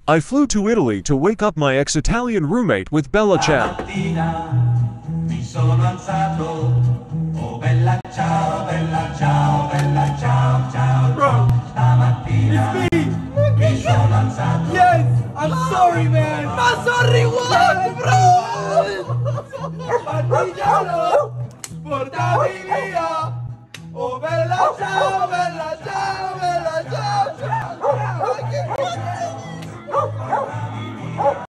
I flew to Italy to wake up my ex-Italian roommate with Bella Ciao. Mi sono alzato, oh bella ciao, bella ciao, bella ciao, ciao. Bro, Stamattina it's me! mi sono alzato. Yes! I'm sorry, man! Ma sorry what, bro? Partigiano, portami via! Oh bella ciao,